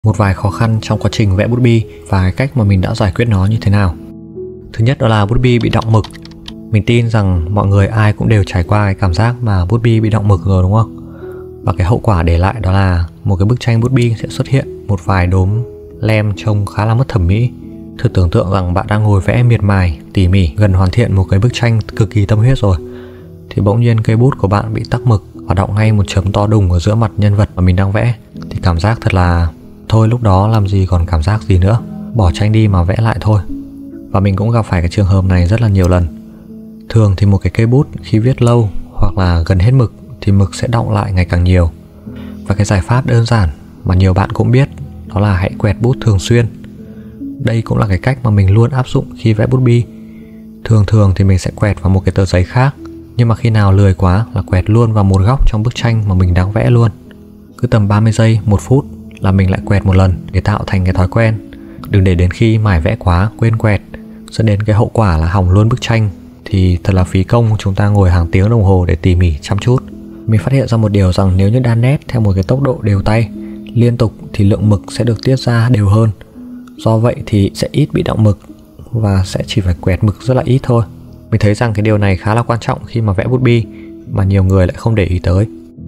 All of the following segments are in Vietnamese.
Một vài khó khăn trong quá trình vẽ bút bi và cái cách mà mình đã giải quyết nó như thế nào. Thứ nhất đó là bút bi bị đọng mực. Mình tin rằng mọi người ai cũng đều trải qua cái cảm giác mà bút bi bị đọng mực rồi đúng không? Và cái hậu quả để lại đó là một cái bức tranh bút bi sẽ xuất hiện một vài đốm lem trông khá là mất thẩm mỹ. Thử tưởng tượng rằng bạn đang ngồi vẽ miệt mài, tỉ mỉ, gần hoàn thiện một cái bức tranh cực kỳ tâm huyết rồi, thì bỗng nhiên cây bút của bạn bị tắc mực và đọng ngay một chấm to đùng ở giữa mặt nhân vật mà mình đang vẽ. Thì cảm giác thật là thôi, lúc đó làm gì còn cảm giác gì nữa, bỏ tranh đi mà vẽ lại thôi. Và mình cũng gặp phải cái trường hợp này rất là nhiều lần. Thường thì một cái cây bút khi viết lâu hoặc là gần hết mực thì mực sẽ đọng lại ngày càng nhiều. Và cái giải pháp đơn giản mà nhiều bạn cũng biết đó là hãy quẹt bút thường xuyên. Đây cũng là cái cách mà mình luôn áp dụng khi vẽ bút bi. Thường thì mình sẽ quẹt vào một cái tờ giấy khác, nhưng mà khi nào lười quá là quẹt luôn vào một góc trong bức tranh mà mình đang vẽ luôn. Cứ tầm 30 giây, 1 phút là mình lại quẹt một lần để tạo thành cái thói quen. Đừng để đến khi mải vẽ quá quên quẹt, dẫn đến cái hậu quả là hỏng luôn bức tranh, thì thật là phí công chúng ta ngồi hàng tiếng đồng hồ để tỉ mỉ chăm chút. Mình phát hiện ra một điều rằng nếu như đan nét theo một cái tốc độ đều tay liên tục thì lượng mực sẽ được tiết ra đều hơn. Do vậy thì sẽ ít bị đọng mực và sẽ chỉ phải quẹt mực rất là ít thôi. Mình thấy rằng cái điều này khá là quan trọng khi mà vẽ bút bi mà nhiều người lại không để ý tới.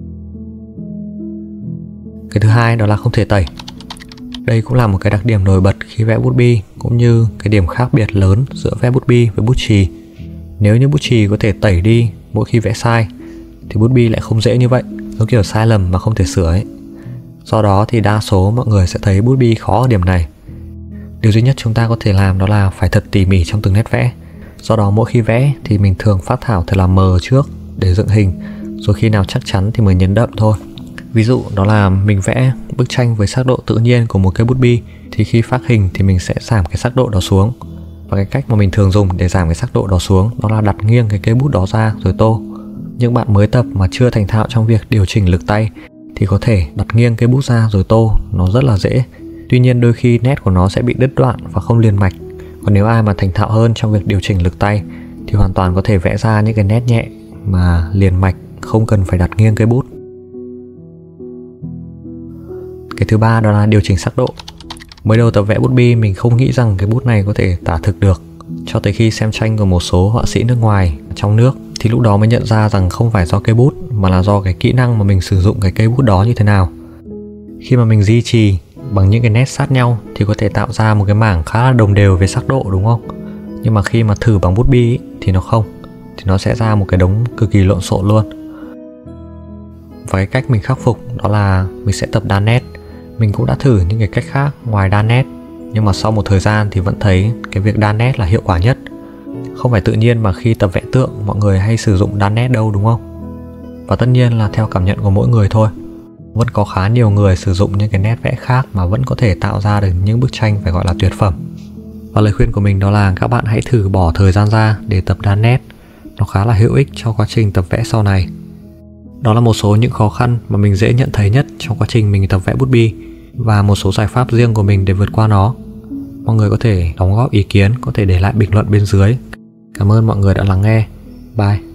Cái thứ hai đó là không thể tẩy. Đây cũng là một cái đặc điểm nổi bật khi vẽ bút bi, cũng như cái điểm khác biệt lớn giữa vẽ bút bi với bút chì. Nếu như bút chì có thể tẩy đi mỗi khi vẽ sai thì bút bi lại không dễ như vậy, giống kiểu sai lầm mà không thể sửa ấy. Do đó thì đa số mọi người sẽ thấy bút bi khó ở điểm này. Điều duy nhất chúng ta có thể làm đó là phải thật tỉ mỉ trong từng nét vẽ. Do đó mỗi khi vẽ thì mình thường phác thảo thật là mờ trước để dựng hình, rồi khi nào chắc chắn thì mới nhấn đậm thôi. Ví dụ đó là mình vẽ bức tranh với sắc độ tự nhiên của một cây bút bi, thì khi phác hình thì mình sẽ giảm cái sắc độ đó xuống. Và cái cách mà mình thường dùng để giảm cái sắc độ đó xuống đó là đặt nghiêng cái cây bút đó ra rồi tô. Những bạn mới tập mà chưa thành thạo trong việc điều chỉnh lực tay thì có thể đặt nghiêng cây bút ra rồi tô, nó rất là dễ. Tuy nhiên đôi khi nét của nó sẽ bị đứt đoạn và không liền mạch. Còn nếu ai mà thành thạo hơn trong việc điều chỉnh lực tay thì hoàn toàn có thể vẽ ra những cái nét nhẹ mà liền mạch, không cần phải đặt nghiêng cây bút. Cái thứ ba đó là điều chỉnh sắc độ. Mới đầu tập vẽ bút bi mình không nghĩ rằng cái bút này có thể tả thực được, cho tới khi xem tranh của một số họa sĩ nước ngoài trong nước thì lúc đó mới nhận ra rằng không phải do cây bút mà là do cái kỹ năng mà mình sử dụng cái cây bút đó như thế nào. Khi mà mình duy trì bằng những cái nét sát nhau thì có thể tạo ra một cái mảng khá là đồng đều về sắc độ, đúng không? Nhưng mà khi mà thử bằng bút bi thì nó không, thì nó sẽ ra một cái đống cực kỳ lộn xộn luôn. Và cái cách mình khắc phục đó là mình sẽ tập đan nét. Mình cũng đã thử những cái cách khác ngoài đan nét, nhưng mà sau một thời gian thì vẫn thấy cái việc đan nét là hiệu quả nhất. Không phải tự nhiên mà khi tập vẽ tượng mọi người hay sử dụng đan nét đâu, đúng không? Và tất nhiên là theo cảm nhận của mỗi người thôi. Vẫn có khá nhiều người sử dụng những cái nét vẽ khác mà vẫn có thể tạo ra được những bức tranh phải gọi là tuyệt phẩm. Và lời khuyên của mình đó là các bạn hãy thử bỏ thời gian ra để tập đan nét. Nó khá là hữu ích cho quá trình tập vẽ sau này. Đó là một số những khó khăn mà mình dễ nhận thấy nhất trong quá trình mình tập vẽ bút bi, và một số giải pháp riêng của mình để vượt qua nó. Mọi người có thể đóng góp ý kiến, có thể để lại bình luận bên dưới. Cảm ơn mọi người đã lắng nghe. Bye.